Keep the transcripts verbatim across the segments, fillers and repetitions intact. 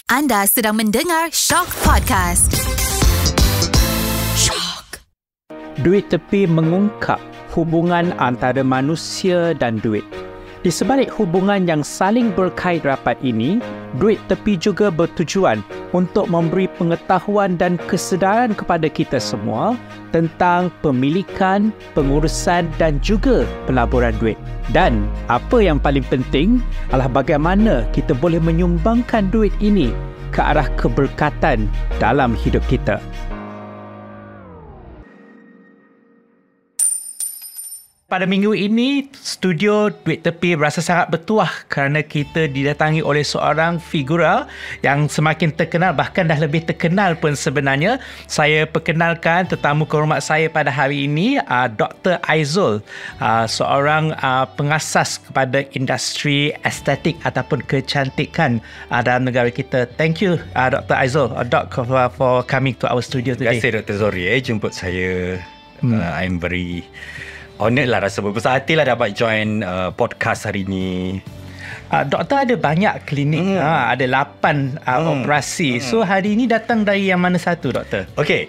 Anda sedang mendengar Shock Podcast. Shock. Duit tepi mengungkap hubungan antara manusia dan duit. Di sebalik hubungan yang saling berkait rapat ini, duit tepi juga bertujuan untuk memberi pengetahuan dan kesedaran kepada kita semua tentang pemilikan, pengurusan dan juga pelaburan duit. Dan apa yang paling penting adalah bagaimana kita boleh menyumbangkan duit ini ke arah keberkatan dalam hidup kita. Pada minggu ini, studio Duit Tepi berasa sangat bertuah kerana kita didatangi oleh seorang figura yang semakin terkenal, bahkan dah lebih terkenal pun sebenarnya. Saya perkenalkan tetamu kehormat saya pada hari ini, uh, Doktor Aizul, uh, seorang uh, pengasas kepada industri estetik ataupun kecantikan uh, dalam negara kita. Thank you, uh, Doktor Aizul, uh, Doc, for, for coming to our studio today. Terima kasih Doktor Zori eh, jemput saya. Hmm. Uh, I'm very honoured lah, rasa berbesar hati lah dapat join uh, podcast hari ni. Uh, doktor ada banyak klinik, hmm. uh, ada lapan uh, hmm. operasi. Hmm. So hari ini datang dari yang mana satu, Doktor? Okey,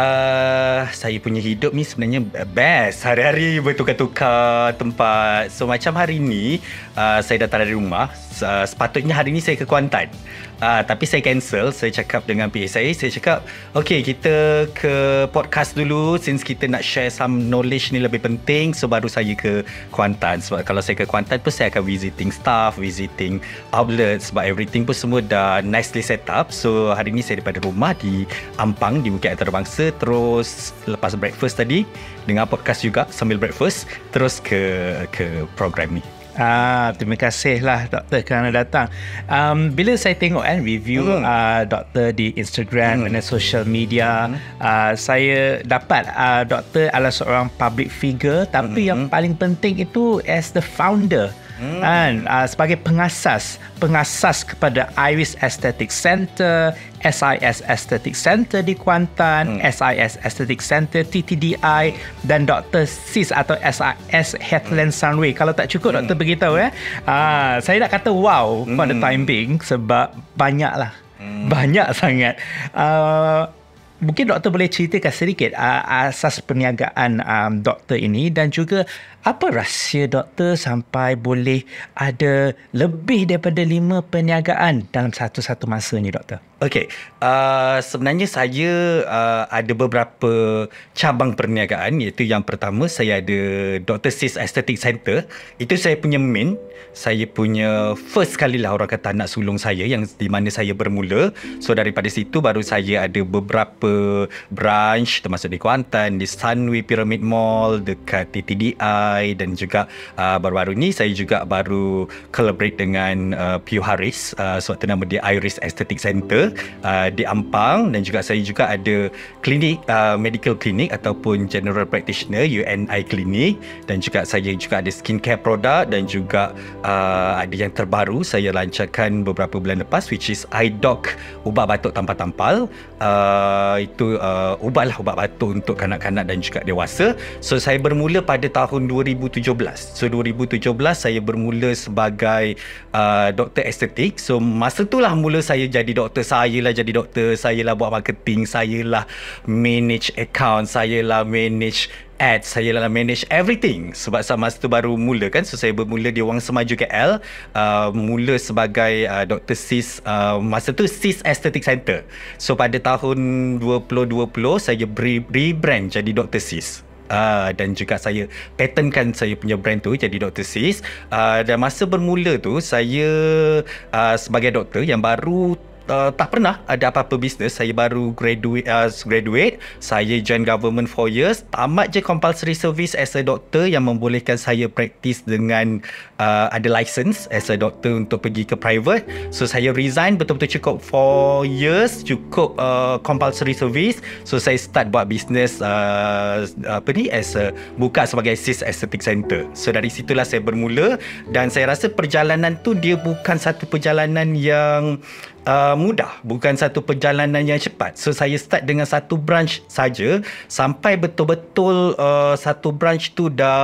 uh, saya punya hidup ni sebenarnya best. Hari-hari bertukar-tukar tempat. So macam hari ni, uh, saya datang dari rumah. Uh, sepatutnya hari ni saya ke Kuantan. Uh, tapi saya cancel. Saya cakap dengan P A saya, saya cakap, okey, kita ke podcast dulu since kita nak share some knowledge ni lebih penting. So baru saya ke Kuantan. Sebab kalau saya ke Kuantan pun saya akan visiting staff, visiting outlets, sebab everything pun semua dah nicely set up. So hari ni saya daripada rumah di Ampang, di Bukit Antarabangsa. Terus lepas breakfast tadi, dengar podcast juga sambil breakfast, terus ke ke program ni. Ah, terima kasihlah Doktor kerana datang. Um, bila saya tengok kan review hmm. uh, Doktor di Instagram hmm. dan social media, hmm. uh, saya dapat uh, Doktor adalah seorang public figure, tapi hmm. yang paling penting itu as the founder. Hmm. Dan uh, sebagai pengasas pengasas kepada Iris Aesthetic Centre, S I S Aesthetic Centre di Kuantan, hmm. S I S Aesthetic Centre, T T D I dan Doktor Sis atau S I S Heartland Sunway. Kalau tak cukup, hmm. Doktor beritahu ya. Uh, saya nak kata wow hmm. pada time being sebab banyaklah. Hmm. Banyak sangat. Uh, Mungkin Doktor boleh ceritakan sedikit uh, asas perniagaan um, Doktor ini dan juga apa rahsia Doktor sampai boleh ada lebih daripada lima perniagaan dalam satu-satu masa ni, Doktor? Okey, uh, sebenarnya saya uh, ada beberapa cabang perniagaan, iaitu yang pertama saya ada Doktor Sis Aesthetic Centre. Itu saya punya main, saya punya first kali lah orang kata anak sulung saya yang di mana saya bermula. So daripada situ baru saya ada beberapa branch termasuk di Kuantan, di Sunway Pyramid Mall, dekat T T D I dan juga uh, baru-baru ni saya juga baru collaborate dengan uh, Pio Haris, uh, suatu nama dia Iris Aesthetic Centre uh, di Ampang, dan juga saya juga ada klinik, uh, medical clinic ataupun general practitioner U N I clinic, dan juga saya juga ada skincare product dan juga uh, ada yang terbaru saya lancarkan beberapa bulan lepas, which is iDoc ubat batuk tanpa tampal. Uh, itu uh, ubat lah, ubat batuk untuk kanak-kanak dan juga dewasa. So saya bermula pada tahun dua ribu tujuh belas. So dua ribu tujuh belas saya bermula sebagai uh, doktor estetik. So masa tu lah mula saya jadi doktor. Saya lah jadi doktor, saya lah buat marketing, saya lah manage account, saya lah manage ads, saya lah manage everything. Sebab masa tu baru mula kan. So saya bermula di Wang Semaju K L, uh, mula sebagai uh, Doktor Sis, uh, masa tu Sis Aesthetic Centre. So pada tahun dua ribu dua puluh saya rebrand jadi Doktor Sis. Uh, dan juga saya patentkan saya punya brand tu jadi Doktor Sis. Uh, dan masa bermula tu saya uh, sebagai doktor yang baru Uh, tak pernah ada apa-apa bisnes. Saya baru graduate, uh, graduate. Saya join government four years. Tamat je compulsory service as a doctor yang membolehkan saya praktis dengan uh, ada license as a doctor untuk pergi ke private. So saya resign, betul-betul cukup four years, cukup uh, compulsory service. So saya start buat bisnes uh, apa ni as a, buka sebagai Sis Aesthetic Centre. So dari situlah saya bermula, dan saya rasa perjalanan tu dia bukan satu perjalanan yang Uh, mudah, bukan satu perjalanan yang cepat. So saya start dengan satu branch saja sampai betul-betul uh, satu branch tu dah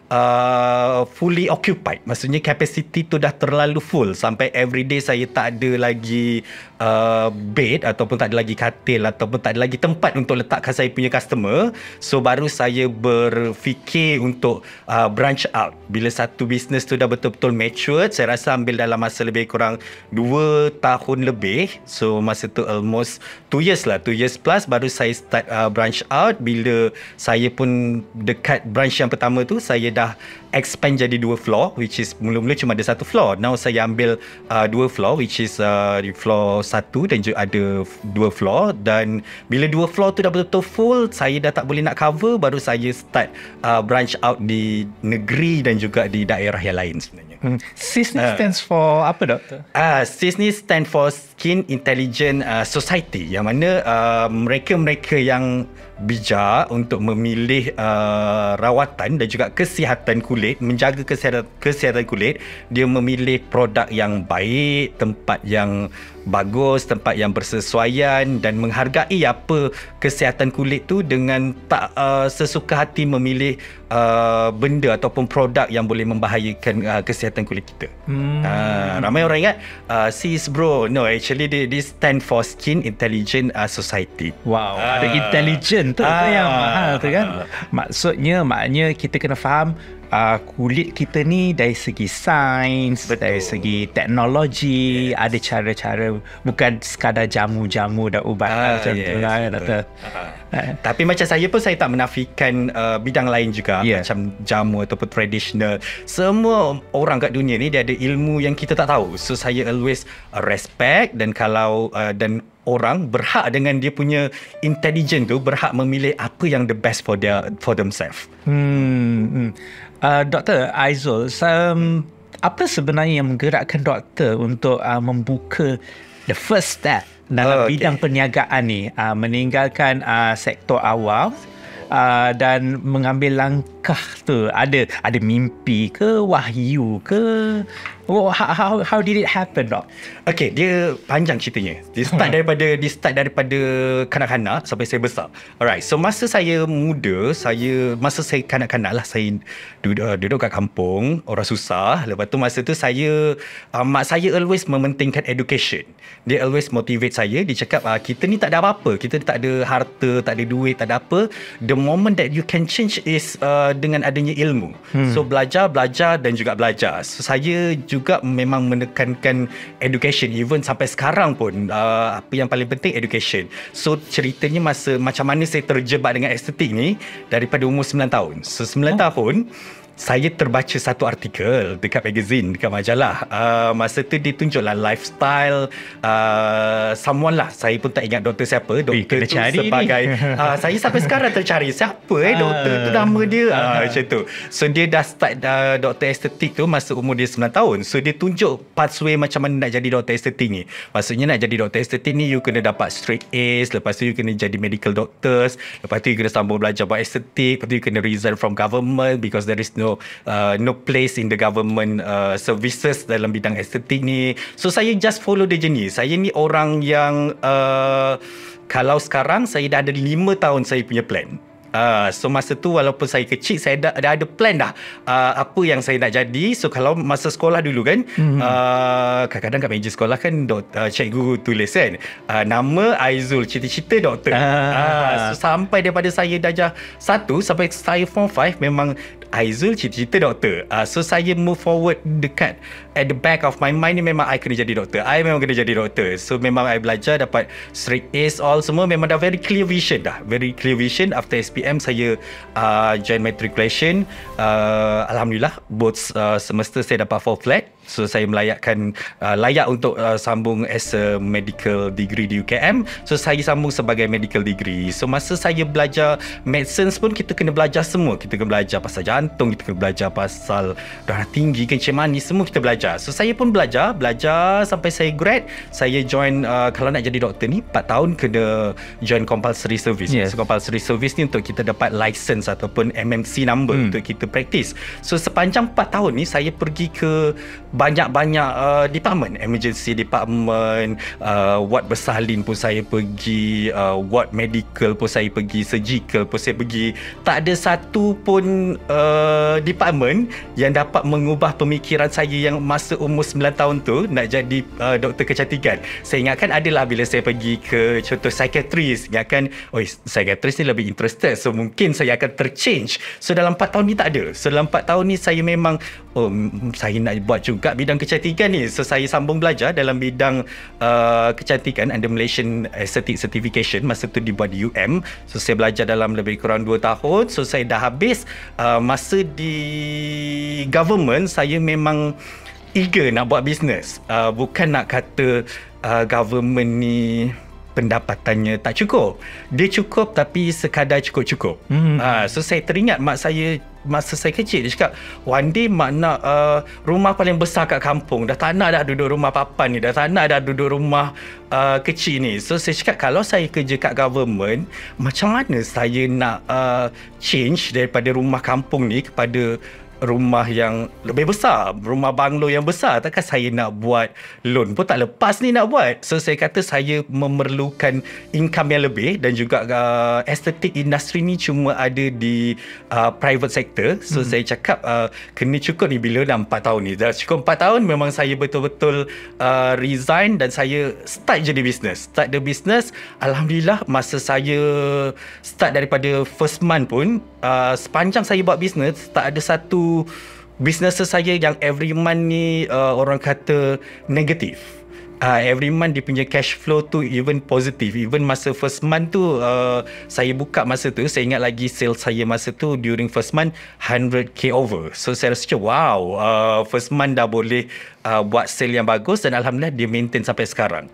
uh, fully occupied. Maksudnya capacity tu dah terlalu full sampai everyday saya tak ada lagi uh, bed ataupun tak ada lagi katil ataupun tak ada lagi tempat untuk letakkan saya punya customer. So baru saya berfikir untuk uh, branch out. Bila satu business tu dah betul-betul matured, saya rasa ambil dalam masa lebih kurang dua tahun lebih. So masa tu almost two years lah, two years plus baru saya start uh, branch out. Bila saya pun dekat branch yang pertama tu, saya dah expand jadi dua floor, which is mula-mula cuma ada satu floor. Now saya ambil uh, dua floor, which is uh, di floor satu dan juga ada dua floor. Dan bila dua floor tu dah betul-betul full, saya dah tak boleh nak cover, baru saya start uh, branch out di negeri dan juga di daerah yang lain sebenarnya. Hmm. S I S ni uh, stands for apa, doktor? Ah, uh, S I S ni stand for Skin Intelligent uh, Society, yang mana uh, mereka-mereka yang bijak untuk memilih uh, rawatan dan juga kesihatan kulit, menjaga kesihatan, kesihatan kulit, dia memilih produk yang baik, tempat yang bagus, tempat yang bersesuaian dan menghargai apa kesihatan kulit tu dengan tak uh, sesuka hati memilih uh, benda ataupun produk yang boleh membahayakan uh, kesihatan kulit kita. Hmm. Uh, ramai orang ingat uh, S I S bro. No, actually this stand for Skin Intelligent uh, Society. Wow, uh, ada intelligent tu uh, yang mahal tu kan. Maksudnya maknanya kita kena faham Uh, kulit kita ni dari segi sains, betul, dari segi teknologi, yes, ada cara-cara, bukan sekadar jamu-jamu dan ubat uh, macam yes, tu lah, doktor. Uh-huh. Uh. Tapi macam saya pun, saya tak menafikan uh, bidang lain juga, yeah, macam jamu ataupun traditional. Semua orang kat dunia ni dia ada ilmu yang kita tak tahu. So saya always uh, respect, dan kalau uh, dan orang berhak dengan dia punya intelligence tu, berhak memilih apa yang the best for their for themselves. Hmm. hmm. Uh, Doktor Aizul, um, apa sebenarnya yang menggerakkan doktor untuk uh, membuka the first step dalam oh, okay. bidang perniagaan ni, uh, meninggalkan uh, sektor awam uh, dan mengambil langkah tu? Ada ada mimpi ke, wahyu ke? Oh, how, how how did it happen, Dok? Okay, dia panjang ceritanya. Dia start daripada dia start daripada kanak-kanak sampai saya besar. Alright, so masa saya muda, saya masa saya kanak-kanak lah, saya duduk, duduk kat kampung, orang susah. Lepas tu masa tu saya, uh, mak saya always mementingkan education. Dia always motivate saya. Dia cakap, uh, kita ni tak ada apa-apa, kita ni tak ada harta, tak ada duit, tak ada apa. The moment that you can change is uh, dengan adanya ilmu. Hmm. So belajar, belajar dan juga belajar. So saya juga memang menekankan education, even sampai sekarang pun uh, apa yang paling penting education. So ceritanya masa macam mana saya terjebak dengan estetik ni daripada umur sembilan tahun. So sembilan oh. tahun saya terbaca satu artikel dekat magazine, dekat majalah. Uh, masa tu dia tunjuklah lifestyle uh, someone lah. Saya pun tak ingat doktor siapa. Doktor tu sebagai uh, saya sampai sekarang tercari siapa eh doktor tu, nama dia uh, macam tu. So dia dah start uh, doktor estetik tu masa umur dia sembilan tahun. So dia tunjuk pathway macam mana nak jadi doktor estetik ni. Maksudnya nak jadi doktor estetik ni, you kena dapat straight A's, lepas tu you kena jadi medical doctors, lepas tu you kena sambung belajar buat estetik, lepas tu you kena resign from government because there is no No, uh, no place in the government uh, services dalam bidang estetik ni. So saya just follow the journey. Saya ni orang yang uh, kalau sekarang saya dah ada lima tahun saya punya plan. Uh, so masa tu walaupun saya kecil, saya dah, dah ada plan dah uh, apa yang saya nak jadi. So kalau masa sekolah dulu kan, mm-hmm. uh, kadang-kadang kat meja sekolah kan dok, uh, cikgu tulis kan, uh, nama Aizul, cita-cita doktor. uh. Uh, so sampai daripada saya darjah satu sampai saya form five, memang Aizul cita-cita doktor. uh, So saya move forward dekat at the back of my mind ni, memang I kena jadi doktor. I memang kena jadi doktor. So memang I belajar, dapat straight A's all semua. Memang dah very clear vision dah, very clear vision. After S P M saya uh, join matriculation. uh, Alhamdulillah both uh, semester saya dapat four flat. So saya melayakkan uh, layak untuk uh, sambung as a medical degree di U K M. So saya sambung sebagai medical degree. So masa saya belajar medicine pun, kita kena belajar semua. Kita kena belajar pasal jantung, kita kena belajar pasal darah tinggi, kencing manis, semua kita belajar. So saya pun belajar, belajar sampai saya grad. Saya join, uh, kalau nak jadi doktor ni empat tahun kena join compulsory service. Yes. So compulsory service ni untuk kita dapat license ataupun M M C number hmm. untuk kita practice. So sepanjang empat tahun ni saya pergi ke banyak-banyak uh, department, emergency department, uh, ward bersalin pun saya pergi, uh, ward medical pun saya pergi, surgical pun saya pergi. Tak ada satu pun uh, department yang dapat mengubah pemikiran saya yang masa umur sembilan tahun tu nak jadi uh, doktor kecantikan. Saya ingatkan adalah bila saya pergi ke contoh psychiatrist, ingatkan oh psychiatrist ni lebih interested, so mungkin saya akan terchange. So dalam empat tahun ni tak ada. So dalam empat tahun ni saya memang oh saya nak buat juga bidang kecantikan ni. So saya sambung belajar dalam bidang uh, kecantikan under Malaysian Aesthetic Certification. Masa tu dibuat di U M. So saya belajar dalam lebih kurang dua tahun. So saya dah habis uh, masa di government, saya memang eager nak buat bisnes. Uh, bukan nak kata uh, government ni pendapatannya tak cukup. Dia cukup tapi sekadar cukup-cukup. Mm. Uh, so saya teringat mak saya masa saya kecil, dia cakap one day mak nak uh, rumah paling besar kat kampung. Dah tak nak dah duduk rumah papan ni. Dah tak nak dah duduk rumah uh, kecil ni. So saya cakap kalau saya kerja kat government, macam mana saya nak uh, change daripada rumah kampung ni kepada rumah yang lebih besar, rumah banglo yang besar. Takkan saya nak buat loan pun tak lepas ni nak buat. So saya kata saya memerlukan income yang lebih, dan juga uh, estetik industri ni cuma ada di uh, private sector. So hmm. saya cakap uh, kena cukup ni bila dah empat tahun ni. Dah cukup empat tahun memang saya betul-betul uh, resign dan saya start jadi business. Start the business. Alhamdulillah masa saya start daripada first month pun, uh, sepanjang saya buat business tak ada satu business saya yang every month ni uh, orang kata negatif. Uh, every month dia punya cash flow tu even positif. Even masa first month tu uh, saya buka masa tu, saya ingat lagi sales saya masa tu during first month one hundred k over. So saya rasa wow, uh, first month dah boleh uh, buat sale yang bagus, dan Alhamdulillah dia maintain sampai sekarang.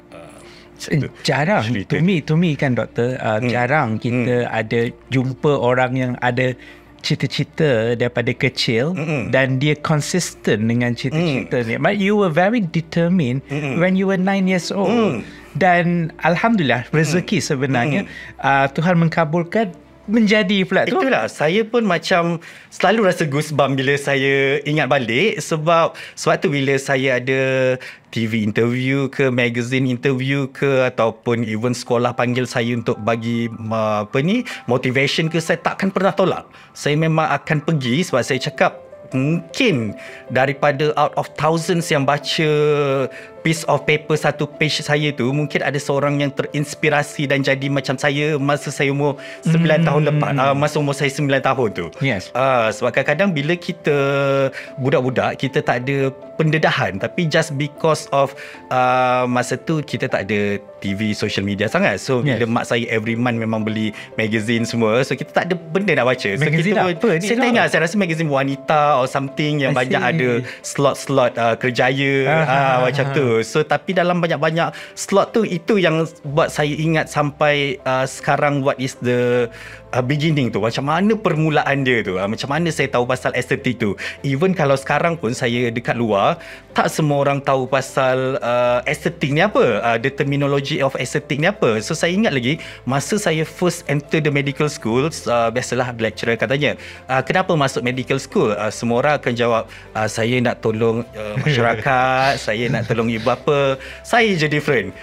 Jarang to me, to me kan doktor, uh, hmm. jarang kita hmm. ada jumpa orang yang ada cita-cita daripada kecil mm-mm. dan dia konsisten dengan cita-cita mm. ni. But you were very determined mm-mm. when you were nine years old. Mm. Dan Alhamdulillah rezeki mm. sebenarnya mm. Uh, Tuhan mengkabulkan menjadi pula tu. Itulah, saya pun macam selalu rasa goosebump bila saya ingat balik, sebab sebab tu bila saya ada T V interview ke, magazine interview ke, ataupun even sekolah panggil saya untuk bagi uh, apa ni, motivation ke, saya takkan pernah tolak. Saya memang akan pergi, sebab saya cakap mungkin daripada out of thousands yang baca piece of paper satu page saya tu, mungkin ada seorang yang terinspirasi dan jadi macam saya masa saya umur sembilan hmm. tahun lepas, uh, masa umur saya sembilan tahun tu. Yes. Uh, sebab kadang-kadang bila kita budak-budak, kita tak ada pendedahan, tapi just because of uh, masa tu kita tak ada T V, social media sangat. So yes. bila mak saya every month memang beli magazine semua, so kita tak ada benda nak baca. So magazine kita apa ni? Saya tak ingat, saya rasa magazine wanita or something yang I banyak see. Ada slot-slot uh, kerjaya uh, macam tu. So tapi dalam banyak-banyak slot tu, itu yang buat saya ingat sampai uh, sekarang what is the uh, beginning tu, macam mana permulaan dia tu, uh, macam mana saya tahu pasal estetik tu. Even kalau sekarang pun saya dekat luar, tak semua orang tahu pasal uh, estetik ni apa, uh, the terminology of estetik ni apa. So saya ingat lagi masa saya first enter the medical school, uh, biasalah lecturer katanya, uh, kenapa masuk medical school, uh, semua orang akan jawab uh, saya nak tolong uh, masyarakat, saya nak tolong ibu apa. Saya je different.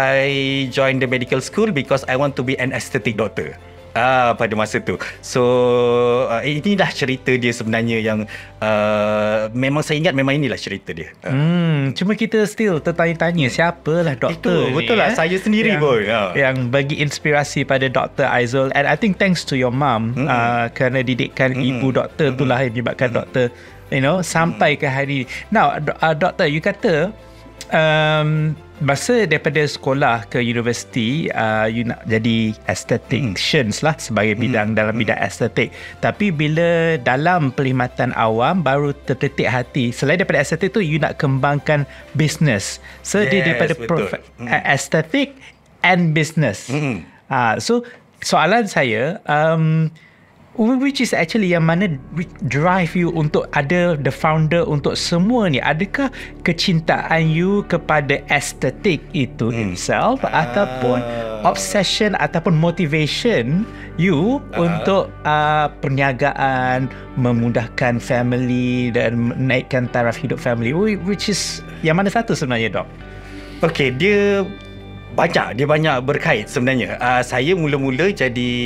I join the medical school because I want to be an aesthetic doctor. Ah, pada masa tu. So uh, inilah cerita dia sebenarnya yang uh, memang saya ingat, memang inilah cerita dia. Hmm, cuma kita still tertanya-tanya siapalah doktor itu, betul ni, lah, eh? Saya sendiri yang, pun ha. yang bagi inspirasi pada Doktor Aizul. And I think thanks to your mum, mm-hmm. uh, kerana didikan mm-hmm. ibu doktor mm-hmm. itulah yang menyebabkan mm-hmm. doktor, you know, sampai mm-hmm. ke hari ini. Now, uh, doktor, you kata um, masa daripada sekolah ke universiti, uh, you nak jadi aestheticians hmm. lah, sebagai bidang hmm. dalam bidang estetik. Tapi bila dalam perkhidmatan awam, baru terdetik hati, selain daripada estetik tu, you nak kembangkan business. So yes, dia daripada prof- hmm. estetik and business. Hmm. Uh, so soalan saya, um, which is actually yang mana drive you untuk ada the founder untuk semua ni? Adakah kecintaan you kepada estetik itu hmm. itself, uh, ataupun obsession ataupun motivation you uh, untuk uh, perniagaan, memudahkan family dan menaikkan taraf hidup family, which is yang mana satu sebenarnya, Dok? Okey, dia banyak, dia banyak berkait sebenarnya. Uh, saya mula-mula jadi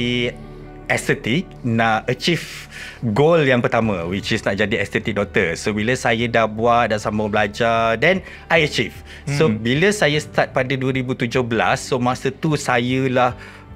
estetik, nak achieve goal yang pertama, which is nak jadi estetik doktor. So bila saya dah buat, dah sambung belajar, then I achieve. So hmm. bila saya start pada dua ribu tujuh belas, so masa tu saya lah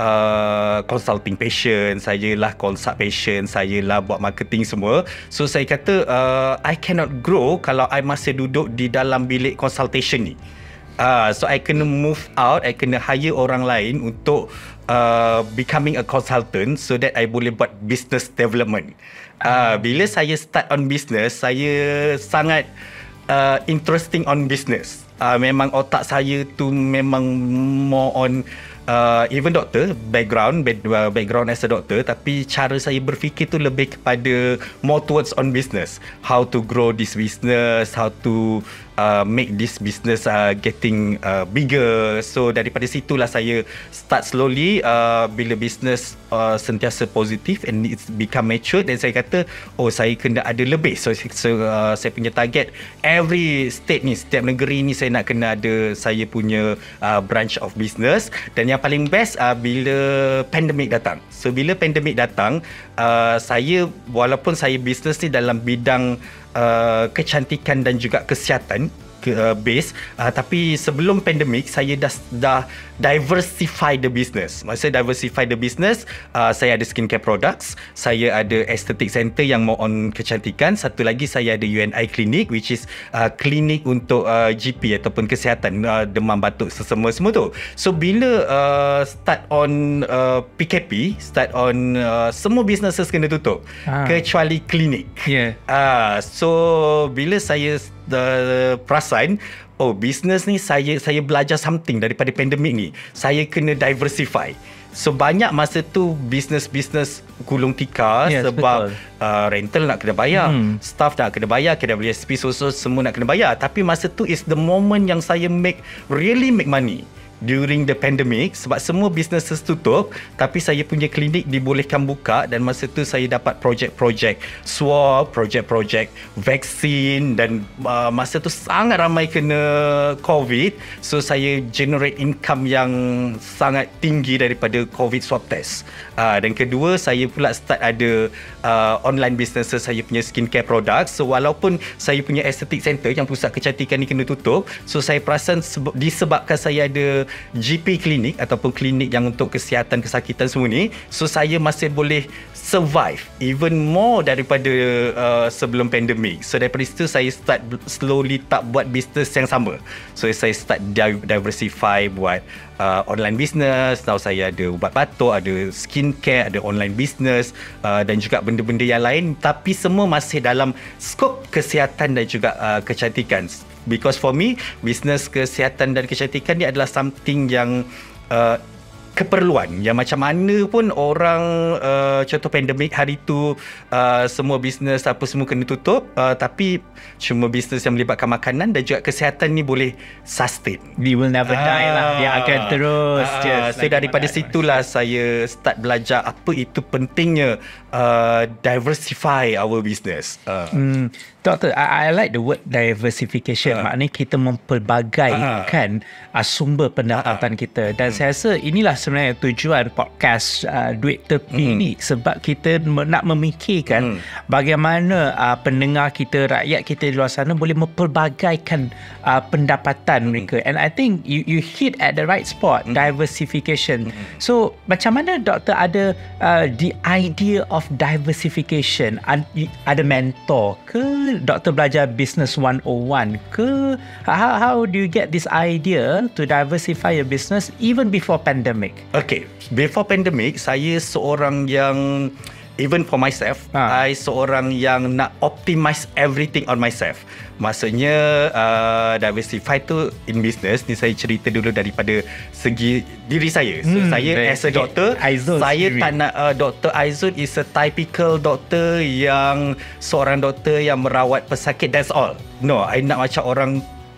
uh, consulting patient, saya lah consult patient, saya lah buat marketing semua. So saya kata uh, I cannot grow kalau I masih duduk di dalam bilik consultation ni. Uh, so I kena move out, I kena hire orang lain untuk uh, becoming a consultant so that I boleh buat business development. Uh, bila saya start on business, saya sangat uh, interesting on business. Uh, memang otak saya tu memang more on uh, even doktor, background background as a doctor, tapi cara saya berfikir tu lebih kepada more towards on business. How to grow this business, how to Uh, make this business uh, getting uh, bigger. So daripada situlah saya start slowly. Uh, bila business uh, sentiasa positif and it's become mature, dan saya kata oh saya kena ada lebih. So, so uh, saya punya target every state ni, setiap negeri ni saya nak kena ada saya punya uh, branch of business. Dan yang paling best uh, bila pandemik datang. So bila pandemik datang, uh, saya walaupun saya business ni dalam bidang Uh, kecantikan dan juga kesihatan ke, uh, base, uh, tapi sebelum pandemik saya dah dah diversify the business. Maksudnya diversify the business, uh, saya ada skincare products, saya ada aesthetic center yang more on kecantikan, satu lagi saya ada U N I clinic, which is uh, klinik untuk uh, G P ataupun kesihatan, uh, demam, batuk, semua semua tu. So bila uh, start on uh, P K P, start on uh, semua businesses kena tutup ah. kecuali klinik. Yeah. Uh, so bila saya uh, perasan oh business ni saya saya belajar something daripada pandemik ni, saya kena diversify. So banyak masa tu business-business gulung tikar, yes, sebab uh, rental nak kena bayar, hmm. staff nak kena bayar, K W S P so-so semua nak kena bayar. Tapi masa tu is the moment yang saya make really make money during the pandemic, sebab semua businesses tutup tapi saya punya klinik dibolehkan buka, dan masa tu saya dapat projek-projek swab, projek-projek vaksin, dan uh, masa tu sangat ramai kena COVID. So saya generate income yang sangat tinggi daripada COVID swab test. Uh, dan kedua, saya pula start ada uh, online businesses saya punya skincare products. So walaupun saya punya aesthetic center yang pusat kecantikan ni kena tutup, so saya perasan seba- disebabkan saya ada G P klinik ataupun klinik yang untuk kesihatan kesakitan semua ni, so saya masih boleh survive even more daripada uh, sebelum pandemik. So daripada situ saya start slowly tak buat business yang sama. So saya start diversify, buat uh, online business. Now saya ada ubat batuk, ada skincare, ada online business, uh, dan juga benda-benda yang lain, tapi semua masih dalam skop kesihatan dan juga uh, kecantikan. Because for me, bisnes kesihatan dan kecantikan ni adalah something yang uh, keperluan, yang macam mana pun orang, uh, contoh pandemik hari tu uh, semua bisnes apa semua kena tutup, uh, tapi cuma bisnes yang melibatkan makanan dan juga kesihatan ni boleh sustain. We will never die ah, lah. Dia akan terus. Ah, so daripada situlah saya start belajar apa itu pentingnya uh, diversify our business. Uh. Hmm. Doktor, I, I like the word diversification. Uh. Maknanya kita mempelbagaikan uh. Uh, sumber pendapatan uh. kita. Dan hmm. saya rasa inilah sebenarnya tujuan podcast uh, Duit Tepi hmm. ni. Sebab kita nak memikirkan hmm. bagaimana uh, pendengar kita, rakyat kita di luar sana boleh mempelbagaikan uh, pendapatan hmm. mereka. And I think you you hit at the right spot, hmm. diversification. Hmm. So, macam mana doktor ada uh, the idea of diversification? Ad, ada mentor ke? Doktor belajar business one oh one ke? How, how do you get this idea to diversify your business even before pandemic? Okay, before pandemic, saya seorang yang, even for myself, ha. I seorang yang nak optimize everything on myself. Maksudnya uh, diversify tu in business ni, saya cerita dulu daripada segi diri saya. So hmm, saya as a doctor, Aizul saya sendiri. tak nak uh, Doktor Aizul is a typical doktor yang seorang doktor yang merawat pesakit, that's all. No, I nak macam orang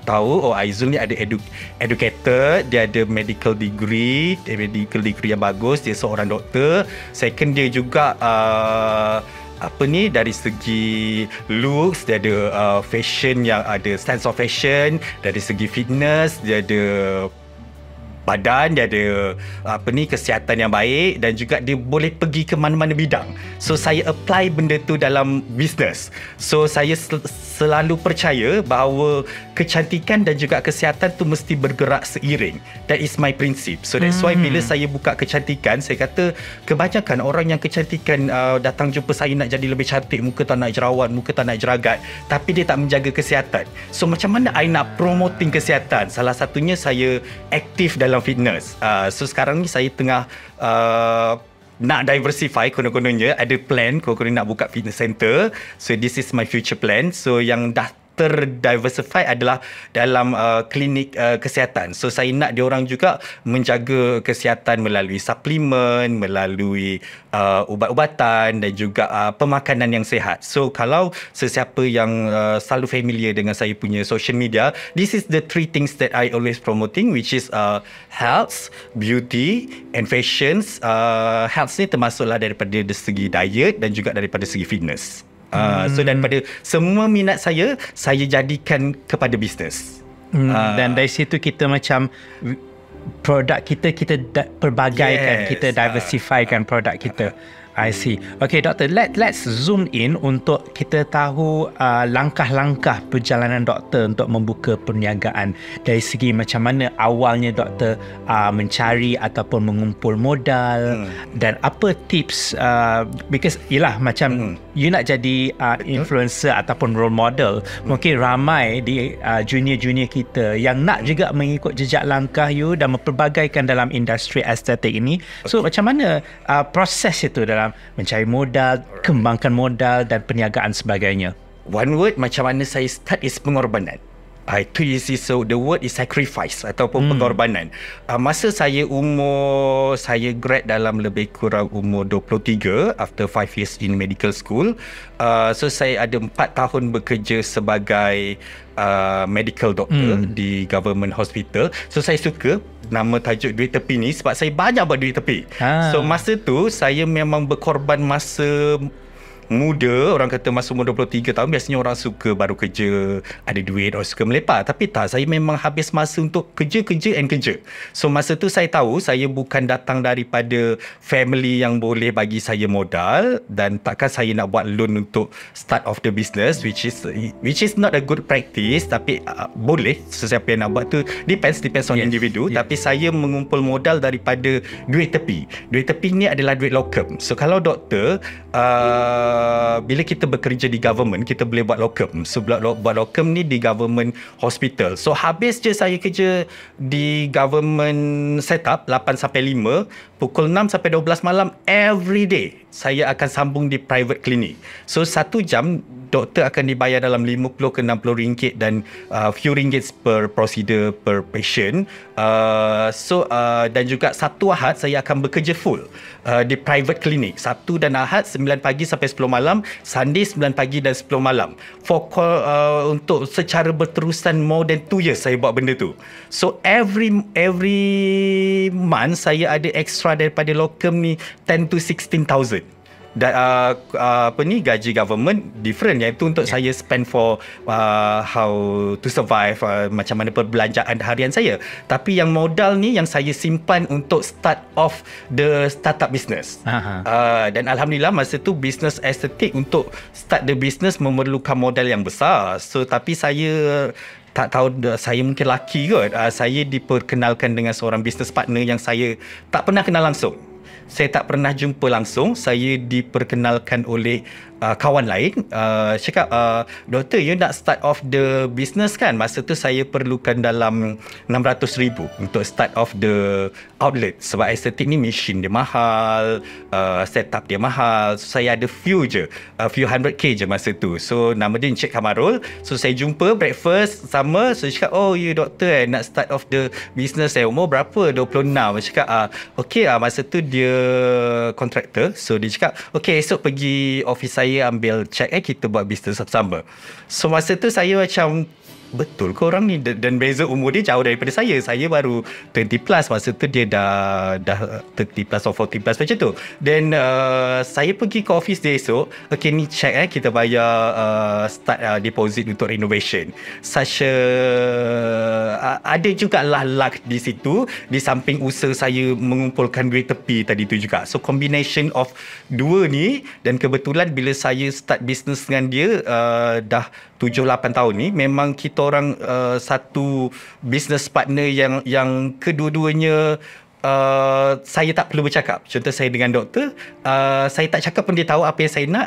tahu, oh Aizul ni ada edu- educated, dia ada medical degree, dia medical degree yang bagus, dia seorang doktor. Second, dia juga uh, apa ni, dari segi looks, dia ada uh, fashion yang ada sense of fashion, dari segi fitness, dia ada badan, dia ada apa ni, kesihatan yang baik, dan juga dia boleh pergi ke mana-mana bidang. So saya apply benda tu dalam business. So saya sel- selalu percaya bahawa kecantikan dan juga kesihatan tu mesti bergerak seiring. That is my principle. So that's why bila saya buka kecantikan, saya kata kebanyakan orang yang kecantikan uh, datang jumpa saya nak jadi lebih cantik, muka tak nak jerawat, muka tak nak jeragat, tapi dia tak menjaga kesihatan. So macam mana I nak promoting kesihatan? Salah satunya saya aktif dalam fitness. Uh, so sekarang ni saya tengah uh, nak diversify, konon-kononnya ada plan, konon-konon nak buka fitness center. So this is my future plan. So yang dah terdiversify adalah dalam uh, klinik uh, kesihatan. So saya nak diorang juga menjaga kesihatan melalui suplemen, melalui uh, ubat-ubatan dan juga uh, pemakanan yang sihat. So kalau sesiapa yang uh, selalu familiar dengan saya punya social media, this is the three things that I always promoting, which is uh, health, beauty and fashions. Uh, health ni termasuklah daripada segi diet dan juga daripada segi fitness. Uh, so daripada semua minat saya, saya jadikan kepada bisnes. Hmm, uh, dan dari situ kita macam produk kita kita da- perbagaikan, yes, kita diversifykan uh, produk kita. I see. Okay, doktor, let let's zoom in untuk kita tahu uh, langkah-langkah perjalanan doktor untuk membuka perniagaan. Dari segi macam mana awalnya doktor uh, mencari ataupun mengumpul modal, hmm. dan apa tips, uh, because yelah macam hmm. you nak jadi uh, influencer ataupun role model, hmm. mungkin ramai di uh, junior-junior kita yang nak juga mengikut jejak langkah you dan memperbagaikan dalam industri estetik ini. So okay. macam mana uh, proses itu dalam mencari modal, kembangkan modal dan perniagaan sebagainya? One word, macam mana saya start is pengorbanan. Uh, itu is so the word is sacrifice ataupun hmm. pengorbanan. Uh, masa saya umur, saya grad dalam lebih kurang umur dua puluh tiga after five years in medical school. Uh, so saya ada empat tahun bekerja sebagai uh, medical doctor hmm. di government hospital. So saya suka nama tajuk duit tepi ni sebab saya banyak buat duit tepi. Ha. So masa tu saya memang berkorban masa muda. Orang kata masa umur dua puluh tiga tahun biasanya orang suka baru kerja, ada duit, orang suka melepak. Tapi tak, saya memang habis masa untuk kerja, kerja and kerja. So masa tu saya tahu saya bukan datang daripada family yang boleh bagi saya modal, dan takkan saya nak buat loan untuk start off the business, which is which is not a good practice. Tapi uh, boleh, sesiapa yang nak buat tu depends depends on yes. individu. Yeah. Tapi saya mengumpul modal daripada duit tepi. Duit tepi ni adalah duit locum. So kalau doktor uh, Uh, bila kita bekerja di government, kita boleh buat locum. So buat, buat locum ni di government hospital. So habis je saya kerja di government setup lapan sampai lima, pukul enam sampai dua belas malam every day saya akan sambung di private clinic. So satu jam doktor akan dibayar dalam lima puluh ke enam puluh ringgit dan uh, few ringgit per procedure per patient. Uh, so uh, dan juga Sabtu Ahad saya akan bekerja full uh, di private clinic. Sabtu dan Ahad sembilan pagi sampai sepuluh malam, Sunday sembilan pagi dan sepuluh malam. For call, uh, untuk secara berterusan more than two years saya buat benda tu. So every every month saya ada extra daripada locum ni ten to sixteen thousand. Dan uh, uh, apa ni, gaji government different, iaitu untuk yeah. saya spend for uh, how to survive, uh, macam mana perbelanjaan harian saya. Tapi yang modal ni yang saya simpan untuk start off the startup business. Uh, dan alhamdulillah masa tu business estetik, untuk start the business memerlukan modal yang besar. So tapi saya tak tahu, saya mungkin lucky kot. Uh, saya diperkenalkan dengan seorang business partner yang saya tak pernah kenal langsung. Saya tak pernah jumpa langsung. Saya diperkenalkan oleh uh, kawan lain. uh, Cakap, uh, doktor, you nak start off the business kan? Masa tu saya perlukan dalam enam ratus ribu untuk start off the outlet. Sebab estetik ni machine dia mahal, uh, setup dia mahal. So saya ada few je, a few hundred k je masa tu. So nama dia Encik Kamarul. So saya jumpa breakfast sama. So dia cakap, oh you doktor eh, nak start off the business eh, umur berapa? dua puluh enam. Dia cakap, ah, okay ah, masa tu dia kontraktor. So dia cakap, okay esok pergi office saya ambil check, eh kita buat bisnes sama-sama. So masa tu saya macam betul ke orang ni? Dan beza umur dia jauh daripada saya. Saya baru dua puluh plus. Masa tu dia dah dah tiga puluh plus atau empat puluh plus macam tu. Dan uh, saya pergi ke office dia esok. Okay, ni check eh kita bayar uh, start uh, deposit untuk renovation. Such a, uh, ada jugalah luck di situ, di samping usaha saya mengumpulkan duit tepi tadi tu juga. So combination of dua ni, dan kebetulan bila saya start business dengan dia uh, dah tujuh lapan tahun ni, memang kita orang uh, satu business partner yang yang kedua-duanya Uh, saya tak perlu bercakap. Contoh saya dengan doktor, uh, saya tak cakap pun dia tahu apa yang saya nak.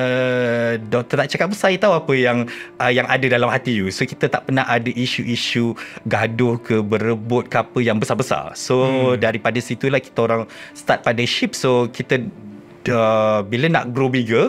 uh, Doktor tak cakap pun saya tahu apa yang uh, yang ada dalam hati you. So kita tak pernah ada isu-isu gaduh ke berebut ke apa yang besar-besar. So hmm. daripada situlah kita orang start partnership. So kita Uh, bila nak grow bigger,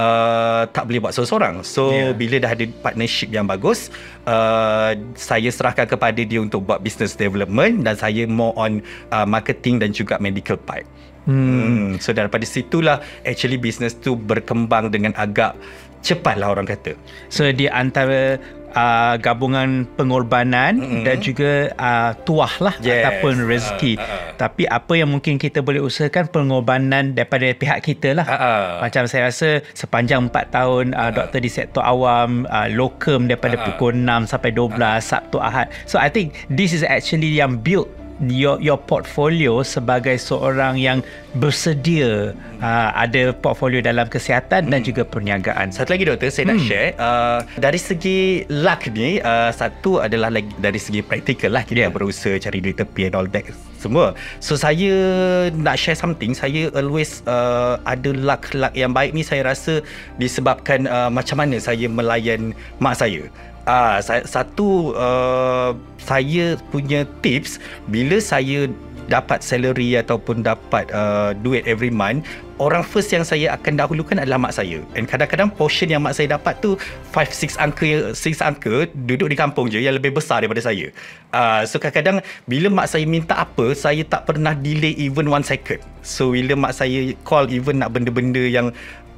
uh, tak boleh buat seorang-seorang. So yeah. bila dah ada partnership yang bagus, uh, saya serahkan kepada dia untuk buat business development, dan saya more on uh, marketing dan juga medical part. hmm. Hmm. So daripada situlah actually business tu berkembang dengan agak cepat lah orang kata. So di antara uh, gabungan pengorbanan mm-hmm. dan juga uh, tuah lah yes. ataupun rezeki. Uh, uh, uh. Tapi apa yang mungkin kita boleh usahakan, pengorbanan daripada pihak kita lah. Uh, uh. Macam saya rasa sepanjang empat tahun uh, uh. doktor di sektor awam, uh, locum daripada uh, uh. pukul enam sampai dua belas, uh. Sabtu Ahad. So I think this is actually yang build your your portfolio sebagai seorang yang bersedia uh, ada portfolio dalam kesihatan hmm. dan juga perniagaan. Satu lagi doktor, saya hmm. nak share uh, dari segi luck ni, uh, satu adalah lagi dari segi praktikal lah, kita yeah. berusaha cari duit tepi and all that semua. So saya nak share something. Saya always uh, ada luck-luck yang baik ni, saya rasa disebabkan uh, macam mana saya melayan mak saya. Ah, satu uh, saya punya tips, bila saya dapat salary ataupun dapat uh, duit every month, orang first yang saya akan dahulukan adalah mak saya. Dan kadang-kadang portion yang mak saya dapat tu five six angka six angka duduk di kampung je yang lebih besar daripada saya. Uh, so kadang-kadang bila mak saya minta apa, saya tak pernah delay even one second. So bila mak saya call even nak benda-benda yang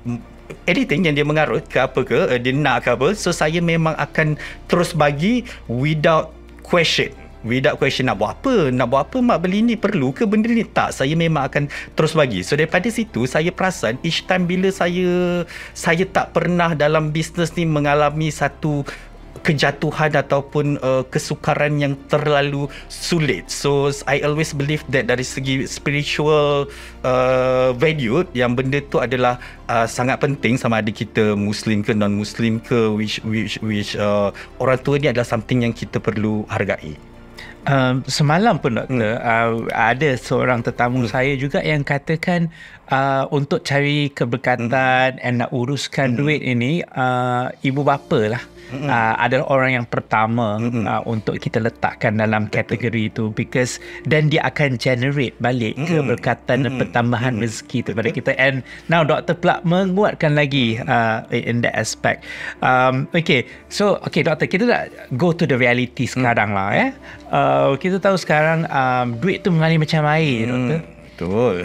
anything yang dia mengarut ke apa ke, uh, dia nak ke apa, so saya memang akan terus bagi without question. Without question, nak buat apa? Nak buat apa mak beli ni? Perlu ke benda ni? Tak, saya memang akan terus bagi. So daripada situ saya perasan each time bila saya saya tak pernah dalam bisnes ni mengalami satu kejatuhan ataupun uh, kesukaran yang terlalu sulit. So I always believe that dari segi spiritual uh, value, yang benda tu adalah uh, sangat penting, sama ada kita Muslim ke non-Muslim ke, which which which uh, orang tua ni adalah something yang kita perlu hargai. Um, semalam pun doktor, hmm. uh, ada seorang tetamu hmm. saya juga yang katakan uh, untuk cari keberkatan hmm. and nak uruskan hmm. duit ini, uh, ibu bapa lah Mm-hmm. Uh, adalah orang yang pertama mm-hmm. uh, untuk kita letakkan dalam kategori itu, because then dia akan generate balik mm-hmm. keberkatan mm-hmm. dan pertambahan mm-hmm. rezeki itu kepada kita. And now doktor pula menguatkan lagi uh, in that aspect. Um, okay, so okay doktor, kita nak go to the reality sekarang mm-hmm. lah. Eh? Uh, kita tahu sekarang um, duit tu mengalir macam air, mm-hmm. doktor. Betul.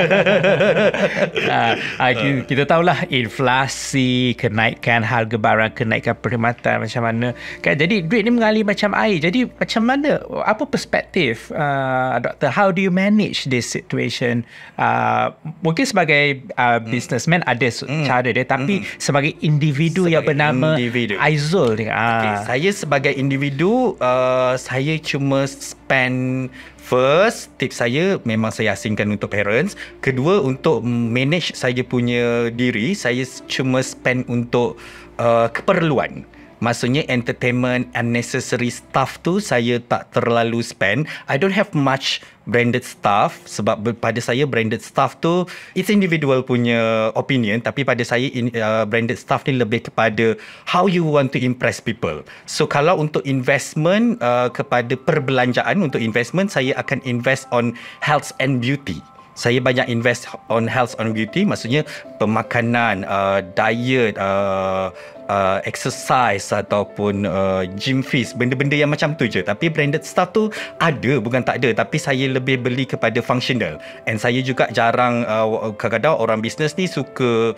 uh, uh, kita tahulah inflasi, kenaikan harga barang, kenaikan perkhidmatan macam mana kan. Jadi duit ni mengalir macam air. Jadi macam mana, apa perspektif uh, doktor, how do you manage this situation? Uh, mungkin sebagai uh, businessman ada mm. cara dia, tapi mm. sebagai individu sebagai yang bernama individu. Aizul ni, uh. okay, saya sebagai individu, uh, saya cuma spend. First, tips saya memang saya asingkan untuk parents. Kedua, untuk manage saya punya diri, saya cuma spend untuk uh, keperluan. Maksudnya entertainment, unnecessary stuff tu saya tak terlalu spend. I don't have much branded stuff, sebab pada saya branded stuff tu it's individual punya opinion, tapi pada saya in, uh, branded stuff ni lebih kepada how you want to impress people. So kalau untuk investment, uh, kepada perbelanjaan untuk investment, saya akan invest on health and beauty. Saya banyak invest on health and beauty, maksudnya pemakanan, uh, diet, uh, uh, exercise ataupun uh, gym fees, benda-benda yang macam tu je. Tapi branded stuff tu ada, bukan tak ada, tapi saya lebih beli kepada functional. And saya juga jarang uh, kadang-kadang orang bisnes ni suka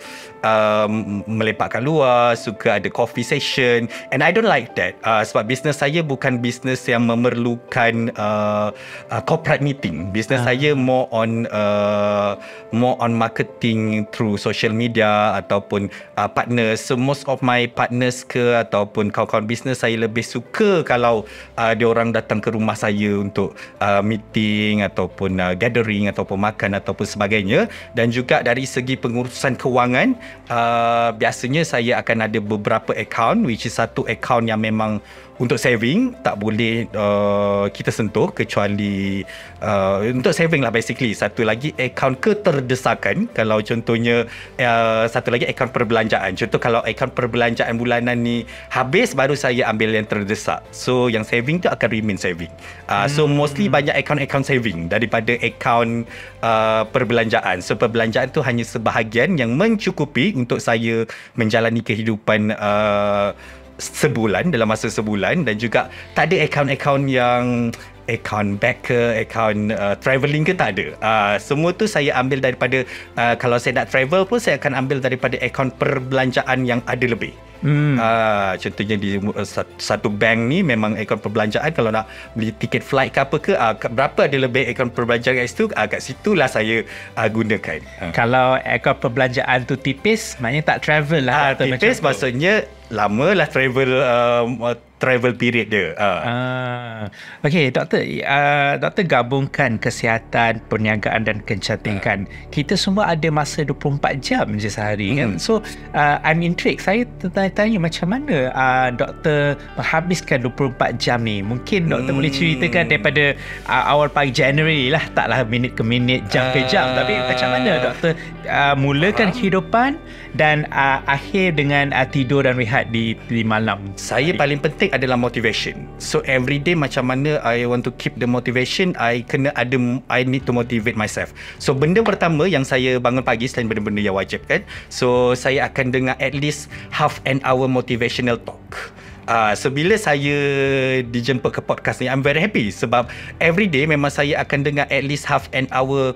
um, melepakkan luar, suka ada coffee session, and I don't like that. Uh, sebab bisnes saya bukan bisnes yang memerlukan uh, uh, corporate meeting. Bisnes uh. saya more on uh, more on marketing through social media ataupun uh, partners. So most of my partners ke ataupun kawan-kawan bisnes saya lebih suka kalau uh, dia orang datang ke rumah saya untuk uh, meeting ataupun uh, gathering ataupun makan ataupun sebagainya. Dan juga dari segi pengurusan kewangan, uh, biasanya saya akan ada beberapa account, which is satu account yang memang untuk saving, tak boleh uh, kita sentuh kecuali uh, untuk saving lah basically. Satu lagi akaun keterdesakan, kalau contohnya uh, satu lagi akaun perbelanjaan. Contoh kalau akaun perbelanjaan bulanan ni habis, baru saya ambil yang terdesak. So yang saving tu akan remain saving. uh, So hmm. mostly banyak akaun-akaun saving daripada akaun uh, perbelanjaan. So perbelanjaan tu hanya sebahagian yang mencukupi untuk saya menjalani kehidupan uh, sebulan, dalam masa sebulan. Dan juga tak ada akaun-akaun yang akaun bag ke, akaun uh, travelling ke, tak ada. Uh, semua tu saya ambil daripada uh, kalau saya nak travel pun saya akan ambil daripada akaun perbelanjaan yang ada lebih. Hmm. Uh, contohnya di uh, satu bank ni memang akaun perbelanjaan, kalau nak beli tiket flight ke apa ke, uh, berapa ada lebih akaun perbelanjaan kat situ, uh, kat situlah saya uh, gunakan. Uh. Kalau akaun perbelanjaan tu tipis, maknanya tak travel lah. Uh, tipis maksudnya lama lah travel uh, travel period dia. Uh. Ah. Okey, doktor, uh, doktor gabungkan kesihatan, perniagaan dan kecantikan. Uh. Kita semua ada masa dua puluh empat jam je sehari, hmm. kan. So uh, I'm intrigued. Saya tanya macam mana uh, doktor menghabiskan dua puluh empat jam ni. Mungkin doktor hmm. boleh ceritakan daripada uh, awal pagi January lah, taklah minit ke minit, jam uh. ke jam, tapi macam mana doktor uh, mulakan uh. kehidupan dan uh, akhir dengan uh, tidur dan rehat di, di malam. Saya paling penting adalah motivation. So every day macam mana I want to keep the motivation, I kena ada, I need to motivate myself. So benda pertama yang saya bangun pagi, selain benda-benda yang wajib kan, so saya akan dengar at least half an hour motivational talk. Uh, so bila saya dijemput ke podcast ni, I'm very happy sebab every day memang saya akan dengar at least half an hour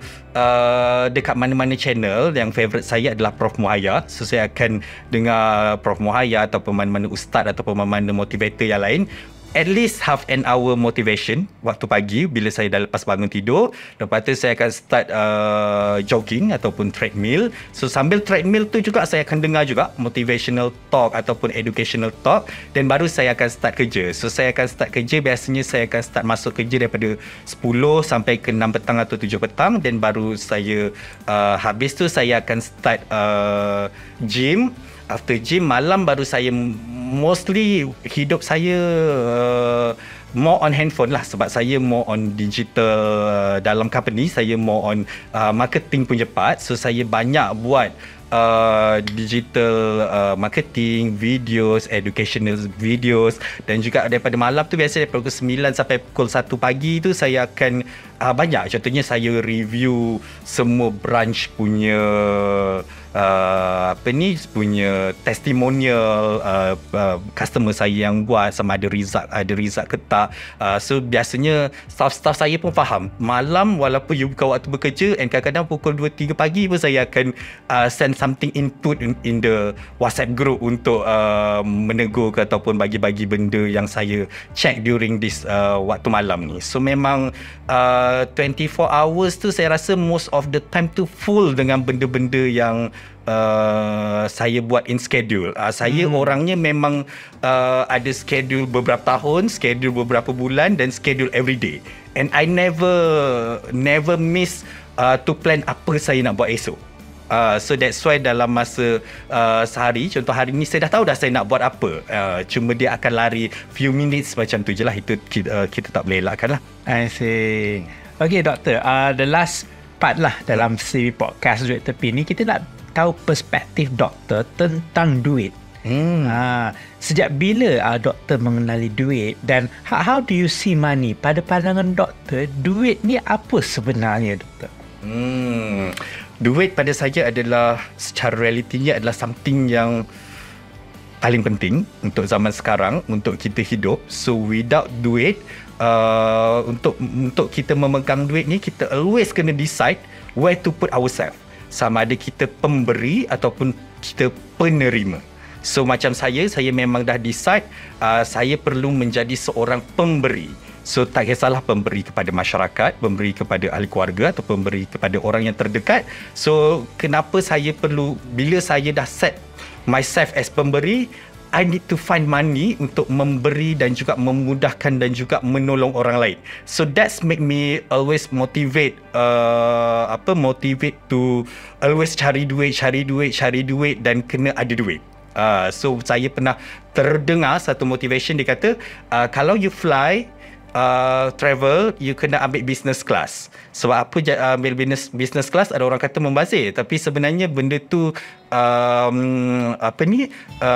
uh, dekat mana-mana channel. Yang favourite saya adalah Prof Muhaya. So saya akan dengar Prof Muhaya ataupun mana-mana ustaz ataupun mana-mana motivator yang lain. At least half an hour motivation waktu pagi bila saya dah lepas bangun tidur. Lepas tu saya akan start uh, jogging ataupun treadmill. So sambil treadmill tu juga saya akan dengar juga motivational talk ataupun educational talk. Dan baru saya akan start kerja. So saya akan start kerja, biasanya saya akan start masuk kerja daripada sepuluh sampai ke enam petang atau tujuh petang. Dan baru saya uh, habis tu saya akan start uh, gym. After gym, malam baru saya mostly hidup saya uh, more on handphone lah, sebab saya more on digital uh, dalam company. Saya more on uh, marketing punya part. So saya banyak buat Uh, digital uh, marketing, videos, educational videos. Dan juga daripada malam tu, biasa daripada pukul sembilan sampai pukul satu pagi tu saya akan uh, banyak, contohnya saya review semua branch punya uh, apa ni punya testimonial uh, uh, customer saya yang buat, sama ada result ada result ke tak. uh, So biasanya staff-staff saya pun faham, malam walaupun you bukan waktu bekerja, and kadang-kadang pukul dua tiga pagi pun saya akan uh, send something input in, in the WhatsApp group untuk uh, menegur ke ataupun bagi-bagi benda yang saya check during this uh, waktu malam ni. So memang uh, twenty-four hours tu saya rasa most of the time tu full dengan benda-benda yang Uh, saya buat in schedule. Uh, saya hmm. orangnya memang uh, ada schedule beberapa tahun, schedule beberapa bulan, dan schedule every day. And I never never miss uh, to plan apa saya nak buat esok. Uh, so that's why dalam masa uh, sehari, contoh hari ni saya dah tahu dah saya nak buat apa. Uh, cuma dia akan lari few minutes macam tu je lah. Itu kita, uh, kita tak boleh elakkan lah. I see. Okay, doktor. Uh, the last part lah dalam siri podcast Duit Tepi ni, kita nak tahu perspektif doktor tentang duit. Hmm. Ha, sejak bila uh, doktor mengenali duit, dan how, how do you see money? Pada pandangan doktor, duit ni apa sebenarnya, doktor? Hmm. Duit pada saya adalah, secara realitinya adalah something yang paling penting untuk zaman sekarang untuk kita hidup. So without duit, uh, untuk untuk kita memegang duit ni, kita always kena decide where to put ourselves. Sama ada kita pemberi ataupun kita penerima. So macam saya, saya memang dah decide uh, saya perlu menjadi seorang pemberi. So tak kisahlah pemberi kepada masyarakat, pemberi kepada ahli keluarga atau pemberi kepada orang yang terdekat. So kenapa saya perlu, bila saya dah set myself as pemberi, I need to find money untuk memberi dan juga memudahkan dan juga menolong orang lain. So that's make me always motivate, uh, apa motivate to always cari duit, cari duit, cari duit dan kena ada duit. Uh, so saya pernah terdengar satu motivation, dia kata uh, kalau you fly Uh, travel, you kena ambil business class. Sebab apa uh, ambil business, business class? Ada orang kata membazir, tapi sebenarnya benda tu um, apa ni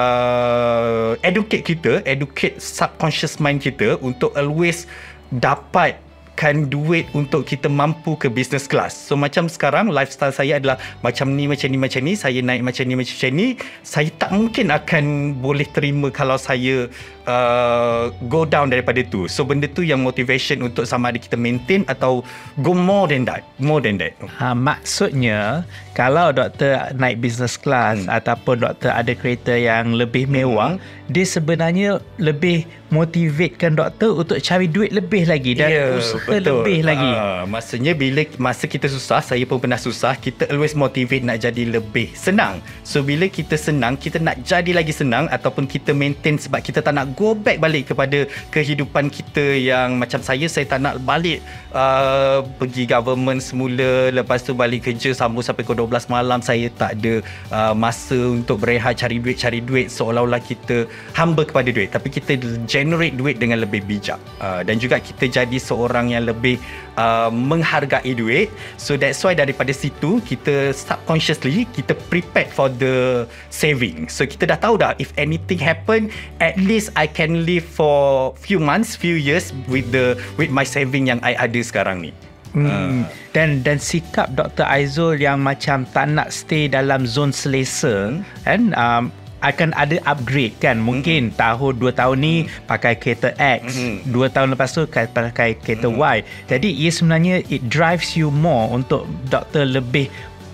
uh, educate kita, educate subconscious mind kita untuk always dapat kan duit untuk kita mampu ke business class. So macam sekarang lifestyle saya adalah macam ni, macam ni, macam ni. Saya naik macam ni, macam ni. Saya tak mungkin akan boleh terima kalau saya uh, go down daripada tu. So benda tu yang motivation untuk sama ada kita maintain atau go more than that. More than that. Ha, maksudnya kalau doktor naik business class hmm. ataupun doktor ada kereta yang lebih mewah, hmm. dia sebenarnya lebih motivatekan doktor untuk cari duit lebih lagi dan yeah, usaha betul. lebih lagi. Uh, maksudnya bila masa kita susah, saya pun pernah susah, kita always motivate nak jadi lebih senang. So bila kita senang, kita nak jadi lagi senang ataupun kita maintain sebab kita tak nak go back balik kepada kehidupan kita yang macam saya, saya tak nak balik uh, pergi government semula, lepas tu balik kerja sambung sampai ke dua belas malam. Saya tak ada uh, masa untuk berehat, cari duit, cari duit seolah-olah kita hamba kepada duit. Tapi kita generate duit dengan lebih bijak, uh, dan juga kita jadi seorang yang lebih uh, menghargai duit. So that's why daripada situ kita subconsciously kita prepared for the saving. So kita dah tahu dah, if anything happen, at least I can live for few months, few years with the with my saving yang I ada sekarang ni. Hmm. Uh. Dan dan sikap Doktor Aizul yang macam tak nak stay dalam zon selesa, hmm. kan, um, akan ada upgrade kan. Mungkin mm-hmm. tahun dua tahun ni mm-hmm. pakai kereta X, mm-hmm. dua tahun lepas tu pakai kereta mm-hmm. Y. Jadi ia sebenarnya it drives you more untuk doktor lebih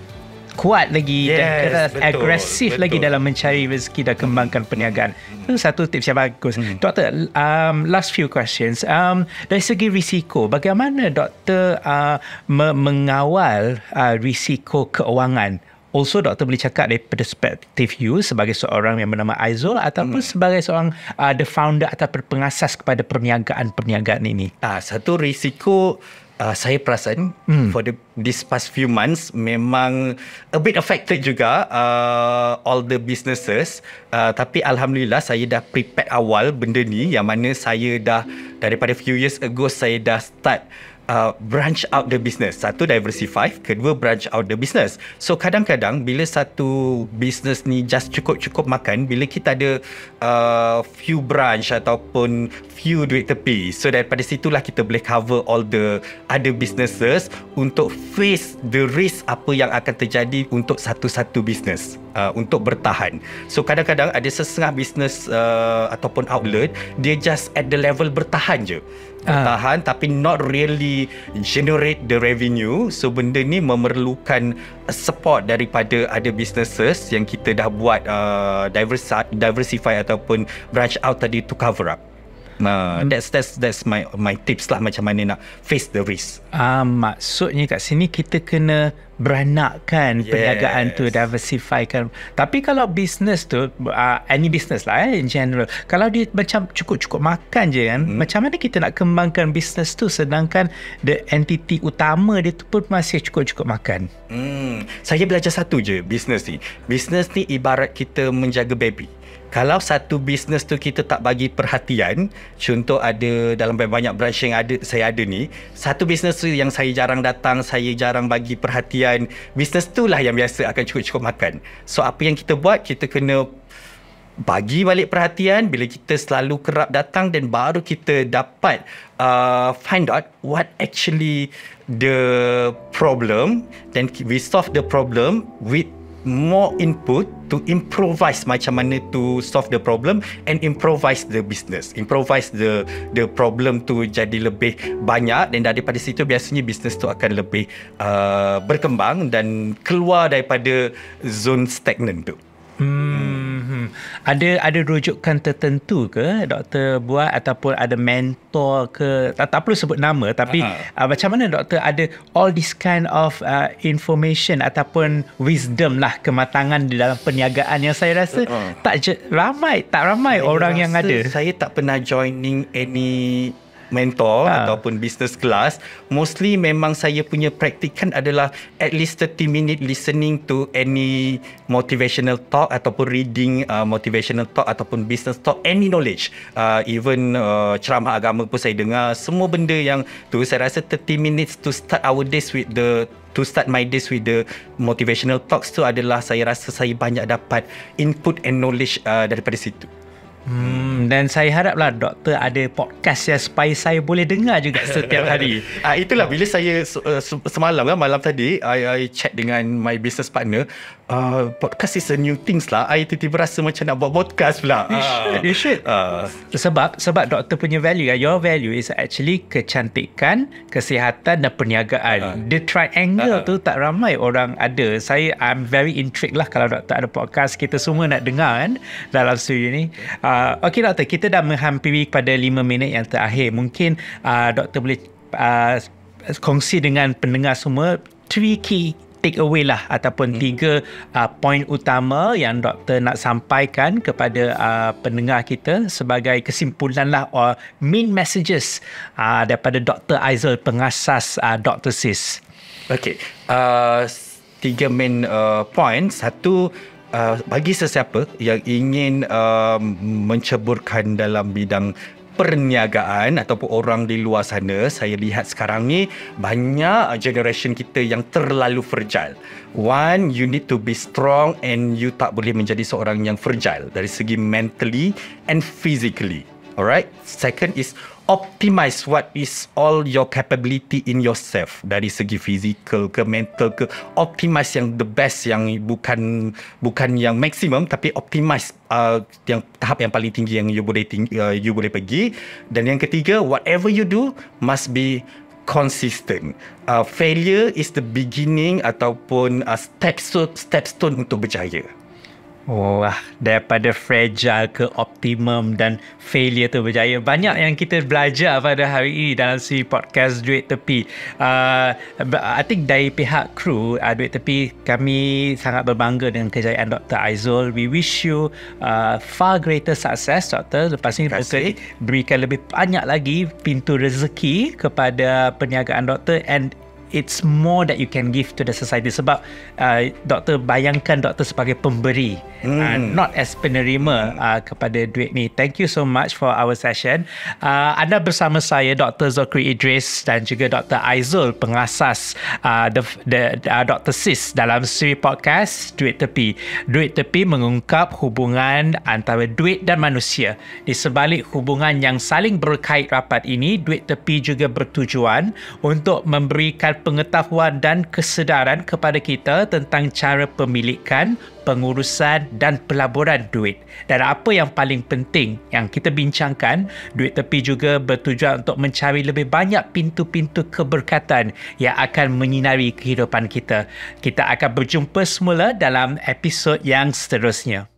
kuat lagi, yes, dan keras, agresif betul. lagi dalam mencari rezeki dan kembangkan perniagaan. Itu hmm. satu tips yang bagus. Hmm. Doktor, um, last few questions. Um, dari segi risiko, bagaimana doktor uh, me- mengawal uh, risiko keuangan? Also, doktor boleh cakap dari perspektif you sebagai seorang yang bernama Aizul ataupun hmm. sebagai seorang uh, the founder atau pengasas kepada perniagaan-perniagaan ini. Ah, satu risiko Uh, saya perasan hmm. for the this past few months memang a bit affected juga uh, all the businesses, uh, tapi alhamdulillah saya dah prepare awal benda ni, yang mana saya dah daripada few years ago saya dah start Uh, branch out the business. Satu, diversify. Kedua, branch out the business. So kadang-kadang bila satu business ni just cukup-cukup makan, bila kita ada uh, few branch ataupun few duit tepi, so daripada situlah kita boleh cover all the other businesses untuk face the risk apa yang akan terjadi untuk satu-satu business, uh, untuk bertahan. So kadang-kadang ada sesengah business uh, ataupun outlet, dia just at the level bertahan je. Bertahan uh. tapi not really generate the revenue. So benda ni memerlukan support daripada ada businesses yang kita dah buat uh, diversify, diversify ataupun branch out tadi to cover up. Nah, that's that's that's my my tips lah macam mana nak face the risk. Ah, maksudnya kat sini kita kena beranakkan yes. perniagaan tu, diversifykan. Tapi kalau business tu, uh, any business lah eh, in general, kalau dia macam cukup-cukup makan je kan, hmm. macam mana kita nak kembangkan business tu sedangkan the entity utama dia tu pun masih cukup-cukup makan. Hmm. Saya belajar satu je business ni. Business ni ibarat kita menjaga baby. Kalau satu bisnes tu kita tak bagi perhatian, contoh ada dalam banyak branch yang ada saya ada ni, satu bisnes tu yang saya jarang datang, saya jarang bagi perhatian, bisnes tu lah yang biasa akan cukup-cukup makan. So apa yang kita buat, kita kena bagi balik perhatian. Bila kita selalu kerap datang, dan baru kita dapat uh, find out what actually the problem, then we solve the problem with more input to improvise macam mana to solve the problem and improvise the business, improvise the the problem tu jadi lebih banyak, dan daripada situ biasanya business tu akan lebih uh, berkembang dan keluar daripada zone stagnan tu. Hmm. Ada ada rujukan tertentu ke doktor buat, ataupun ada mentor ke? Tak, tak perlu sebut nama, tapi uh, macam mana doktor ada all this kind of uh, information ataupun wisdom lah, kematangan di dalam perniagaan yang saya rasa uh, tak je, ramai tak ramai saya orang yang ada. Saya tak pernah joining any mentor ha. ataupun business class. Mostly memang saya punya praktikan adalah at least thirty minute listening to any motivational talk ataupun reading uh, motivational talk ataupun business talk, any knowledge, uh, even uh, ceramah agama pun saya dengar. Semua benda yang tu saya rasa thirty minutes to start our days with the to start my days with the motivational talks tu adalah saya rasa saya banyak dapat input and knowledge uh, daripada situ. Hmm, dan saya haraplah doktor ada podcast yang supaya saya boleh dengar juga setiap hari. Ah, itulah bila saya uh, semalam kan, malam tadi I, I chat dengan my business partner. Uh, podcast is a new things lah. I tiba-tiba rasa macam nak buat podcast pula. You should, you should. Uh. Sebab sebab doktor punya value, your value is actually kecantikan, kesihatan dan perniagaan. Uh. The triangle uh. tu tak ramai orang ada. Saya I'm very intrigued lah kalau doktor ada podcast. Kita semua nak dengar kan dalam studio ni. Uh, Okey doktor, kita dah menghampiri pada lima minit yang terakhir. Mungkin uh, doktor boleh uh, kongsi dengan pendengar semua three key take away lah, ataupun hmm. tiga uh, poin utama yang doktor nak sampaikan kepada uh, pendengar kita sebagai kesimpulan lah, or main messages uh, daripada Doktor Aizul, pengasas uh, Doktor Sis. Okay, uh, tiga main uh, point. Satu, uh, bagi sesiapa yang ingin uh, menceburkan dalam bidang perniagaan ataupun orang di luar sana, saya lihat sekarang ni banyak generation kita yang terlalu fragile. One, you need to be strong, and you tak boleh menjadi seorang yang fragile dari segi mentally and physically. Alright. Second is optimize what is all your capability in yourself, dari segi physical ke mental ke. Optimize yang the best, yang bukan bukan yang maximum, tapi optimize uh, yang tahap yang paling tinggi yang you boleh tinggi, uh, you boleh pergi. Dan yang ketiga, whatever you do must be consistent. Uh, failure is the beginning ataupun uh, step stone, step stone untuk berjaya. Wah, daripada fragile ke optimum dan failure tu berjaya. Banyak yang kita belajar pada hari ini dalam si podcast Duit Tepi. Uh, I think dari pihak kru uh, Duit Tepi, kami sangat berbangga dengan kejayaan Doktor Aizul. We wish you uh, far greater success, Doktor. Lepas ini Doktor berikan lebih banyak lagi pintu rezeki kepada perniagaan Doktor, and it's more that you can give to the society. Sebab uh, doktor bayangkan doktor sebagai pemberi, hmm. uh, not as penerima uh, kepada duit ni. Thank you so much for our session. Uh, anda bersama saya Doktor Zulkifli Idris dan juga Doktor Aizul, pengasas uh, the, the, uh, Doktor Sis dalam siri podcast Duit Tepi. Duit Tepi mengungkap hubungan antara duit dan manusia. Di sebalik hubungan yang saling berkait rapat ini, Duit Tepi juga bertujuan untuk memberikan pengetahuan dan kesedaran kepada kita tentang cara pemilikan, pengurusan dan pelaburan duit. Dan apa yang paling penting yang kita bincangkan, Duit Tepi juga bertujuan untuk mencari lebih banyak pintu-pintu keberkatan yang akan menyinari kehidupan kita. Kita akan berjumpa semula dalam episod yang seterusnya.